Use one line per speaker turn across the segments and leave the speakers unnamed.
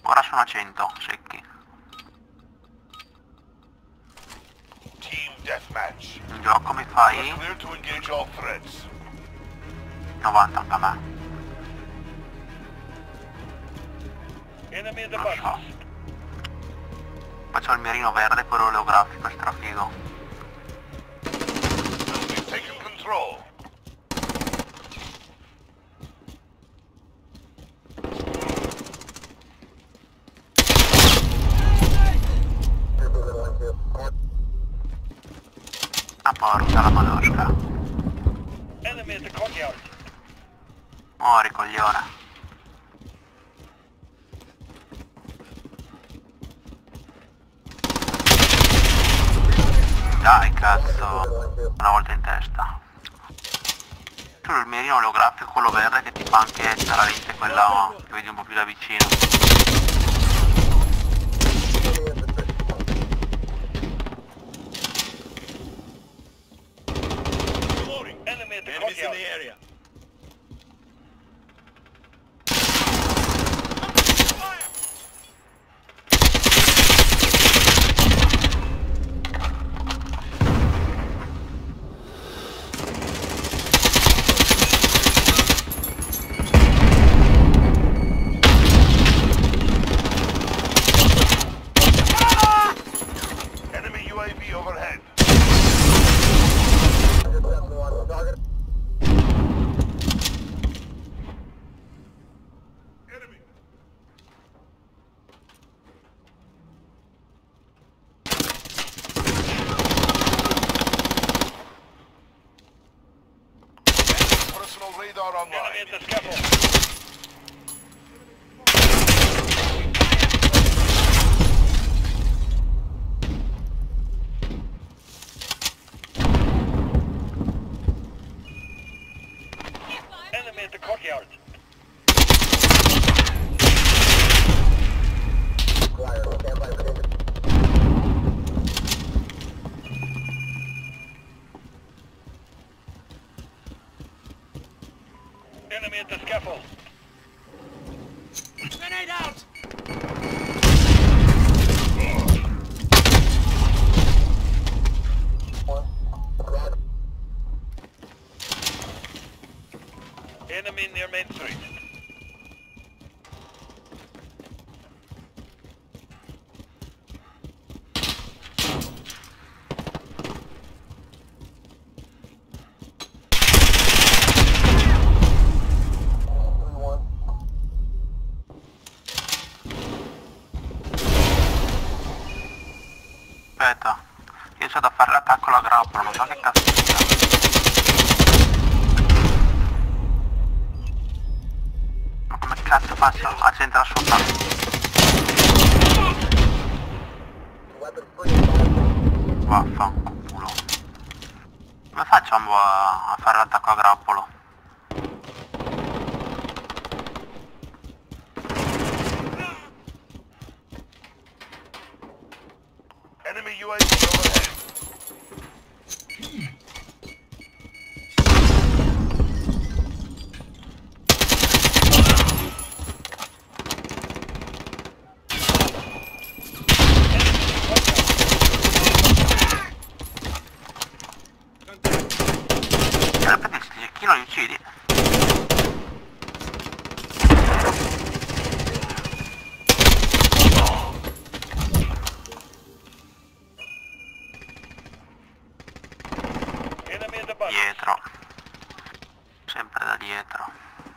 Ora sono a 100 secchi.
Team Deathmatch.
In gioco mi
You
fai
are clear to engage all threats.
90 anche a me.
Enemy in the
Non so.
buses.
Faccio il mirino verde, quello oleografico, strafigo.
We've taken control.
Ah, porca la madosca.
Enemy at the courtyard.
Muori, coglione. Dai, cazzo. Una volta in testa. Tu il mirino olografico, quello verde che ti fa anche la lente, quella che vedi un po' più da vicino.
Enemy at the courtyard. Enemy UAV overhead. Enemy. Personal radar online. Enemy at the scaffold. Enemy at the courtyard. Enemy at the scaffold. Grenade out! Enemy near Main Street.
Aspetta, io c'ho da fare l'attacco alla grappola, non so che cazzo sia. Ma come cazzo faccio a centrare sopra? Vaffanculo. Come facciamo a fare l'attacco a grappolo?
Enemy UAV overhead.
Se lo prendi il cecchino li uccidi.
Enemy in the bus.
Dietro. Sempre da dietro.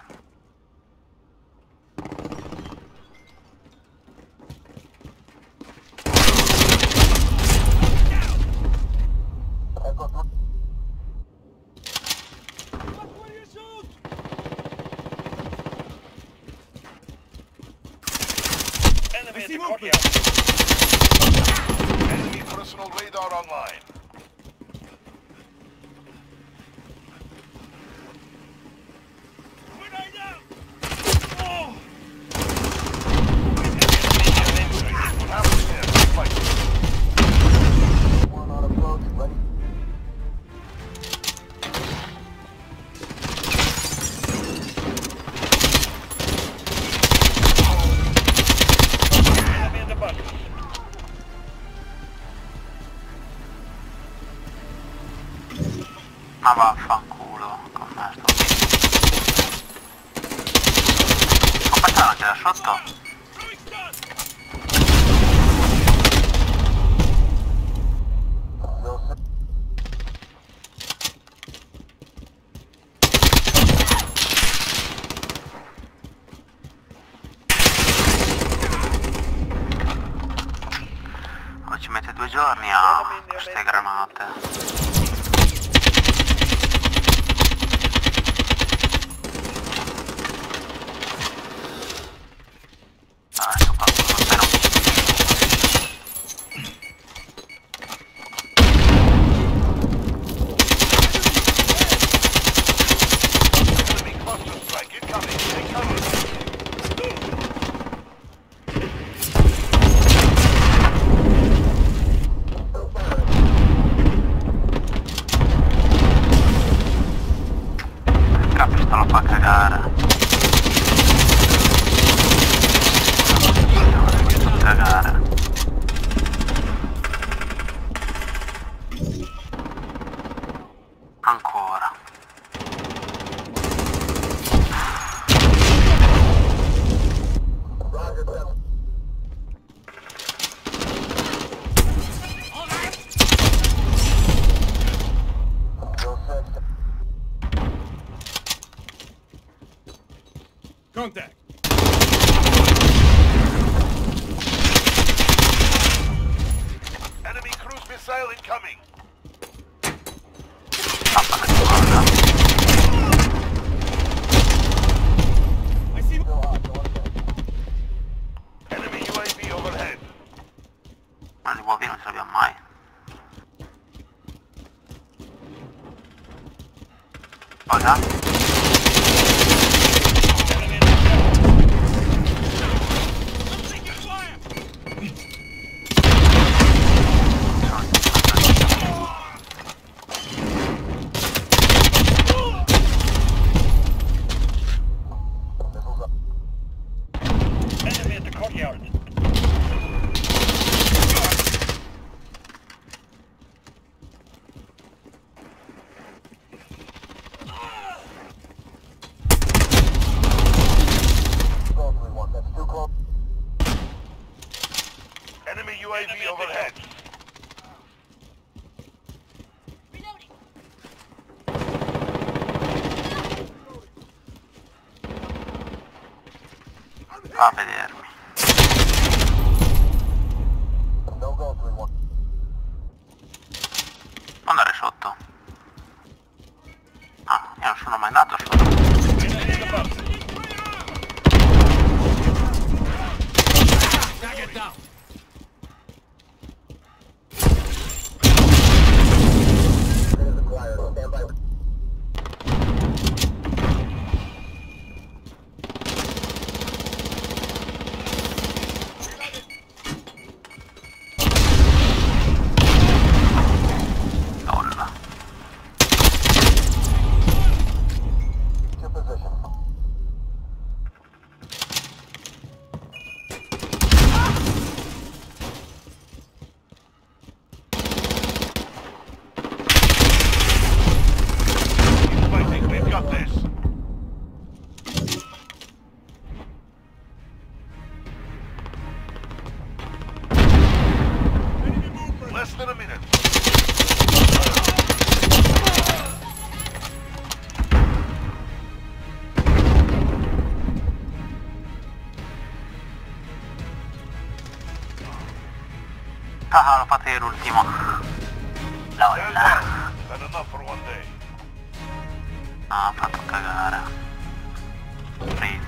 Enemy at the courtyard. Enemy personal radar online.
Ma vaffanculo, con me sto qui. Ho passato anche da sotto? Oh, ci mette 2 giorni a queste granate. Pistola fa cagare. Cagare. Ancora.
Contact.
Enemy cruise missile incoming.
I see.
Enemy UAV overhead.
Ma li uomini non ce l'abbiamo mai. Cosa?
Enemy at the courtyard. Enemy UAV overhead.
Va a vedermi. Può andare sotto. Ah, io non sono mai andato sotto.
Target down.
Nulla.
Fighting, we've got this. Less than a minute.
Ah, lo fate l'ultimo.
Stand
Lolla.
down. Had enough for one day.
Ah, ha fatto cagare. Preso.